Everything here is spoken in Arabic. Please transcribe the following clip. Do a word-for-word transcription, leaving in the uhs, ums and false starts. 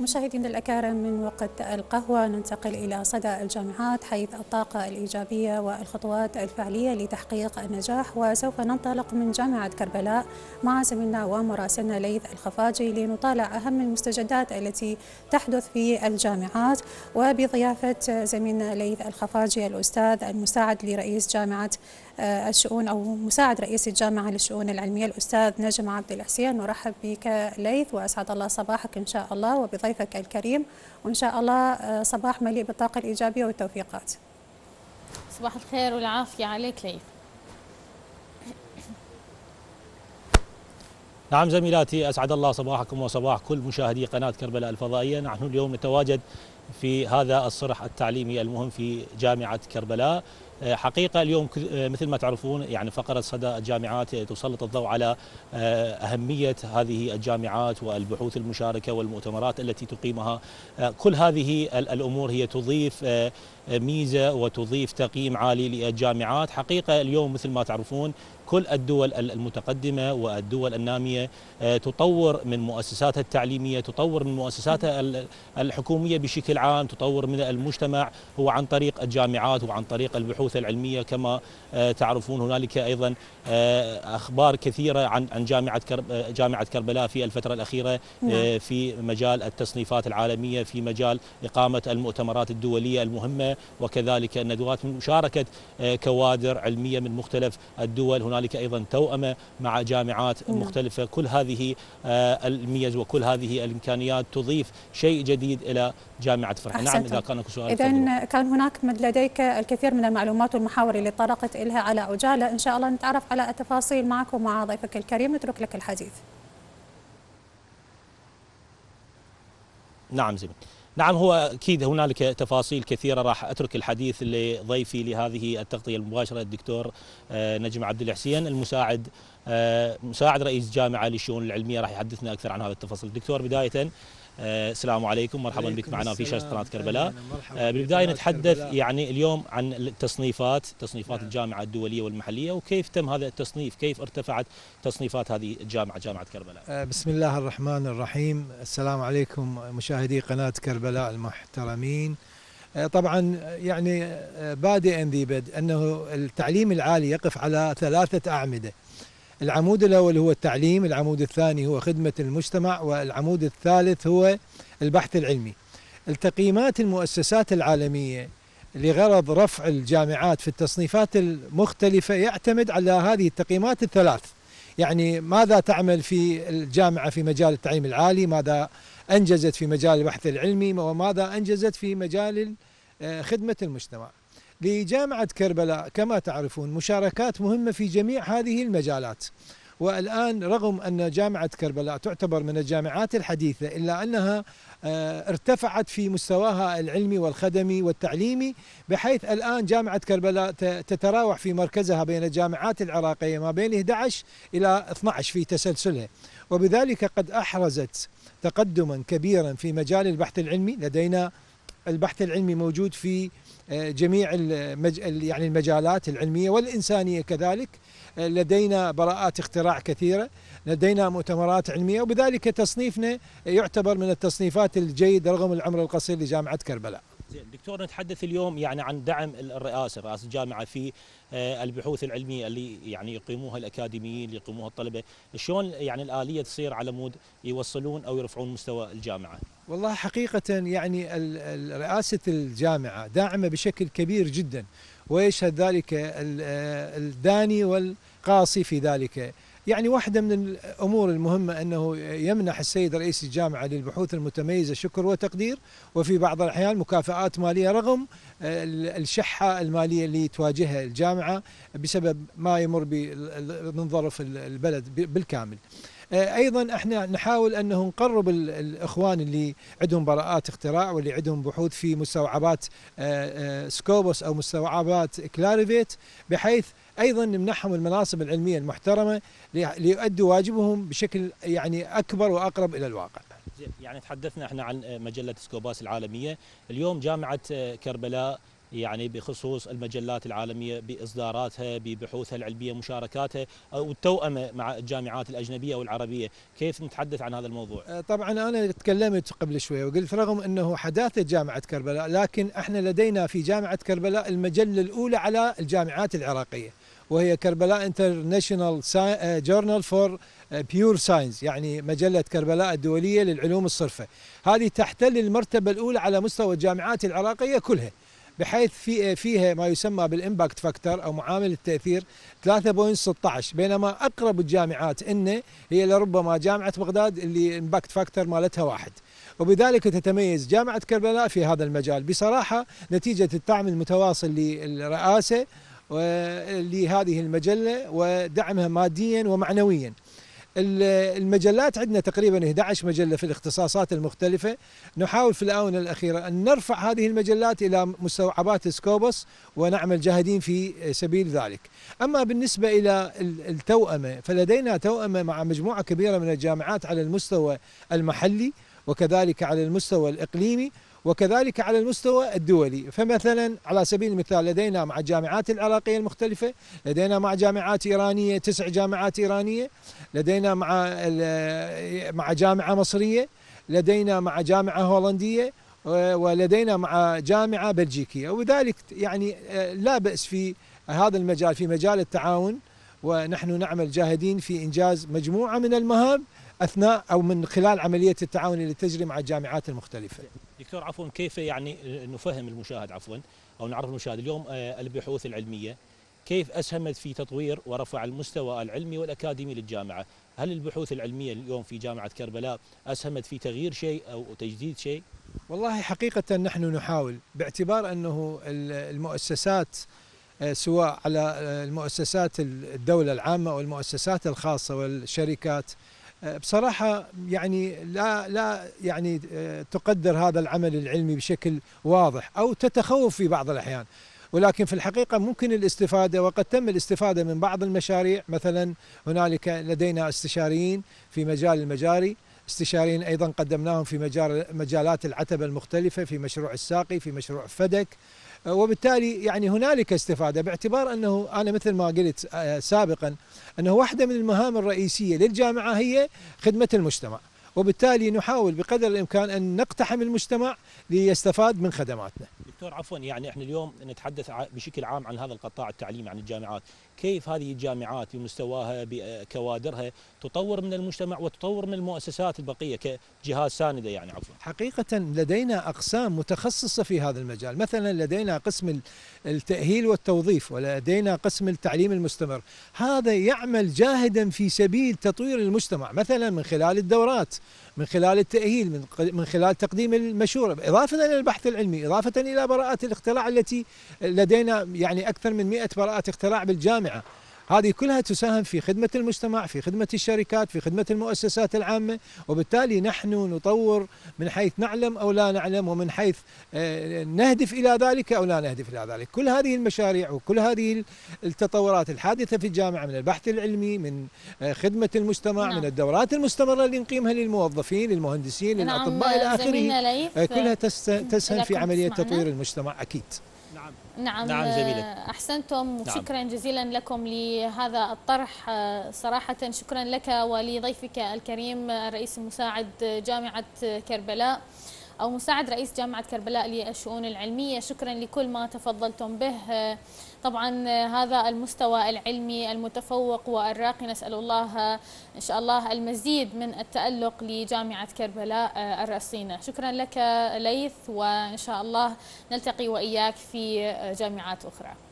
مشاهدينا الأكارم، من وقت القهوة ننتقل إلى صدى الجامعات حيث الطاقة الإيجابية والخطوات الفعلية لتحقيق النجاح. وسوف ننطلق من جامعة كربلاء مع زميلنا ومراسلنا ليث الخفاجي لنطالع أهم المستجدات التي تحدث في الجامعات، وبضيافة زميلنا ليث الخفاجي الأستاذ المساعد لرئيس جامعة الشؤون أو مساعد رئيس الجامعة للشؤون العلمية الأستاذ نجم عبد الحسين. نرحب بك ليث وأسعد الله صباحك إن شاء الله وبضيفك الكريم، وإن شاء الله صباح مليء بالطاقة الإيجابية والتوفيقات. صباح الخير والعافية عليك ليث. نعم زميلاتي، أسعد الله صباحكم وصباح كل مشاهدي قناة كربلاء الفضائية. نحن اليوم نتواجد في هذا الصرح التعليمي المهم في جامعة كربلاء. حقيقة اليوم مثل ما تعرفون يعني فقرة صدى الجامعات تسلط الضوء على أهمية هذه الجامعات والبحوث المشاركة والمؤتمرات التي تقيمها. كل هذه الأمور هي تضيف ميزة وتضيف تقييم عالي للجامعات. حقيقة اليوم مثل ما تعرفون كل الدول المتقدمة والدول النامية تطور من مؤسساتها التعليمية، تطور من مؤسساتها الحكومية بشكل عام، تطور من المجتمع هو عن طريق الجامعات وعن طريق البحوث العلمية. كما تعرفون هنالك أيضا أخبار كثيرة عن عن جامعة جامعة كربلاء في الفترة الأخيرة في مجال التصنيفات العالمية، في مجال إقامة المؤتمرات الدولية المهمة، وكذلك الندوات من مشاركة كوادر علمية من مختلف الدول. هنالك أيضا توأمة مع جامعات مختلفة. كل هذه الميز وكل هذه الإمكانيات تضيف شيء جديد إلى جامعة فرحة. نعم إذا كان لك سؤال. إذا كان هناك لديك الكثير من المعلومات والمحاور اللي طرقت إلها على عجالة، إن شاء الله نتعرف على التفاصيل معك ومع ضيفك الكريم. نترك لك الحديث. نعم زميل. نعم هو أكيد هنالك تفاصيل كثيرة، راح أترك الحديث لضيفي لهذه التغطية المباشرة الدكتور نجم عبد الحسين المساعد مساعد رئيس جامعة للشؤون العلمية، راح يحدثنا أكثر عن هذا التفاصيل. دكتور بداية السلام عليكم، مرحبا بك معنا في شاشة قناة كربلاء. بالبداية نتحدث يعني اليوم عن التصنيفات، تصنيفات الجامعة الدولية والمحلية، وكيف تم هذا التصنيف، كيف ارتفعت تصنيفات هذه الجامعة جامعة كربلاء. بسم الله الرحمن الرحيم. السلام عليكم مشاهدي قناة كربلاء المحترمين. طبعا يعني بادئا ذي بدء أنه التعليم العالي يقف على ثلاثة أعمدة. العمود الأول هو التعليم، العمود الثاني هو خدمة المجتمع، والعمود الثالث هو البحث العلمي. التقييمات المؤسسات العالمية لغرض رفع الجامعات في التصنيفات المختلفة يعتمد على هذه التقييمات الثلاث. يعني ماذا تعمل في الجامعة في مجال التعليم العالي، ماذا أنجزت في مجال البحث العلمي، وماذا أنجزت في مجال خدمة المجتمع. لجامعة كربلاء كما تعرفون مشاركات مهمة في جميع هذه المجالات، والآن رغم أن جامعة كربلاء تعتبر من الجامعات الحديثة إلا أنها ارتفعت في مستواها العلمي والخدمي والتعليمي، بحيث الآن جامعة كربلاء تتراوح في مركزها بين الجامعات العراقية ما بين أحد عشر إلى اثني عشر في تسلسلها، وبذلك قد أحرزت تقدما كبيرا في مجال البحث العلمي. لدينا البحث العلمي موجود في جميع المج... يعني المجالات العلمية والإنسانية كذلك. لدينا براءات اختراع كثيرة، لدينا مؤتمرات علمية، وبذلك تصنيفنا يعتبر من التصنيفات الجيدة رغم العمر القصير لجامعة كربلاء. دكتور نتحدث اليوم يعني عن دعم الرئاسة، رئاسة الجامعة في البحوث العلمية اللي يعني يقيموها الأكاديميين، اللي يقيموها الطلبة، شلون يعني الآلية تصير على مود يوصلون أو يرفعون مستوى الجامعة؟ والله حقيقة يعني رئاسة الجامعة داعمة بشكل كبير جدا، ويشهد ذلك الداني والقاصي في ذلك. يعني واحدة من الأمور المهمة أنه يمنح السيد رئيس الجامعة للبحوث المتميزة شكر وتقدير، وفي بعض الأحيان مكافآت مالية رغم الشحة المالية اللي تواجهها الجامعة بسبب ما يمر من ظرف البلد بالكامل. أيضا احنا نحاول أنه نقرب الإخوان اللي عندهم براءات اختراع واللي عندهم بحوث في مستوعبات سكوبوس أو مستوعبات كلاريفيت، بحيث أيضا نمنحهم المناصب العلمية المحترمة ليؤدوا واجبهم بشكل يعني أكبر وأقرب إلى الواقع. يعني تحدثنا احنا عن مجلة سكوباس العالمية. اليوم جامعة كربلاء يعني بخصوص المجلات العالمية بإصداراتها، ببحوثها العلمية، مشاركاتها أو التوأمة مع الجامعات الأجنبية أو العربية، كيف نتحدث عن هذا الموضوع؟ طبعا أنا تكلمت قبل شوية وقلت رغم أنه حداثة جامعة كربلاء، لكن احنا لدينا في جامعة كربلاء المجلة الأولى على الجامعات العراقية، وهي كربلاء انترناشونال جورنال فور بيور ساينس، يعني مجلة كربلاء الدولية للعلوم الصرفة. هذه تحتل المرتبة الأولى على مستوى الجامعات العراقية كلها، بحيث في فيها ما يسمى بالإمباكت فاكتور أو معامل التأثير ثلاثة فاصلة ستة عشر، بينما أقرب الجامعات إنه هي لربما جامعة بغداد اللي إمباكت فاكتور مالتها واحد. وبذلك تتميز جامعة كربلاء في هذا المجال بصراحة نتيجة الدعم المتواصل للرئاسة لهذه المجلة ودعمها ماديا ومعنويا. المجلات عندنا تقريبا إحدى عشرة مجلة في الاختصاصات المختلفة، نحاول في الآونة الأخيرة أن نرفع هذه المجلات إلى مستوعبات سكوبس ونعمل جاهدين في سبيل ذلك. أما بالنسبة إلى التوأمة فلدينا توأمة مع مجموعة كبيرة من الجامعات على المستوى المحلي وكذلك على المستوى الإقليمي وكذلك على المستوى الدولي. فمثلا على سبيل المثال لدينا مع الجامعات العراقية المختلفة، لدينا مع جامعات إيرانية تسع جامعات إيرانية، لدينا مع مع جامعة مصرية، لدينا مع جامعة هولندية، ولدينا مع جامعة بلجيكية. وبذلك يعني لا بأس في هذا المجال، في مجال التعاون، ونحن نعمل جاهدين في إنجاز مجموعة من المهام أثناء أو من خلال عملية التعاون اللي تجري مع الجامعات المختلفة. دكتور عفوا، كيف يعني نفهم المشاهد عفوا أو نعرف المشاهد اليوم البحوث العلمية كيف أسهمت في تطوير ورفع المستوى العلمي والأكاديمي للجامعة؟ هل البحوث العلمية اليوم في جامعة كربلاء أسهمت في تغيير شيء أو تجديد شيء؟ والله حقيقة نحن نحاول، باعتبار أنه المؤسسات سواء على المؤسسات الدولة العامة والمؤسسات الخاصة والشركات بصراحة يعني لا لا يعني تقدر هذا العمل العلمي بشكل واضح أو تتخوف في بعض الأحيان، ولكن في الحقيقة ممكن الاستفادة، وقد تم الاستفادة من بعض المشاريع. مثلا هنالك لدينا استشاريين في مجال المجاري، استشاريين أيضا قدمناهم في مجال مجالات العتبة المختلفة، في مشروع الساقي، في مشروع فدك، وبالتالي يعني هنالك استفادة، باعتبار أنه أنا مثل ما قلت سابقا أنه واحدة من المهام الرئيسية للجامعة هي خدمة المجتمع، وبالتالي نحاول بقدر الإمكان أن نقتحم المجتمع ليستفاد من خدماتنا. دكتور عفوا، يعني احنا اليوم نتحدث بشكل عام عن هذا القطاع التعليمي، عن الجامعات، كيف هذه الجامعات بمستواها بكوادرها تطور من المجتمع وتطور من المؤسسات البقية كجهات ساندة يعني عفوا؟ حقيقة لدينا أقسام متخصصة في هذا المجال، مثلا لدينا قسم التأهيل والتوظيف، ولدينا قسم التعليم المستمر، هذا يعمل جاهدا في سبيل تطوير المجتمع، مثلا من خلال الدورات، من خلال التأهيل، من من خلال تقديم المشورة، إضافة إلى البحث العلمي، إضافة إلى براءات الاختراع التي لدينا يعني أكثر من مئة براءة اختراع بالجامعة. هذه كلها تساهم في خدمة المجتمع، في خدمة الشركات، في خدمة المؤسسات العامة، وبالتالي نحن نطور من حيث نعلم أو لا نعلم، ومن حيث نهدف إلى ذلك أو لا نهدف إلى ذلك. كل هذه المشاريع وكل هذه التطورات الحادثة في الجامعة، من البحث العلمي، من خدمة المجتمع، نعم. من الدورات المستمرة اللي نقيمها للموظفين، للمهندسين، نعم. للأطباء إلى آخره، كلها تسهم في عملية تطوير المجتمع أكيد. نعم نعم, نعم زميلة. أحسنتم، وشكرا نعم. جزيلا لكم لهذا الطرح، صراحة شكرا لك ولضيفك الكريم الرئيس المساعد جامعة كربلاء أو مساعد رئيس جامعة كربلاء للشؤون العلمية. شكرا لكل ما تفضلتم به. طبعا هذا المستوى العلمي المتفوق والراقي، نسأل الله إن شاء الله المزيد من التألق لجامعة كربلاء الرصينة. شكرا لك ليث، وإن شاء الله نلتقي وإياك في جامعات أخرى.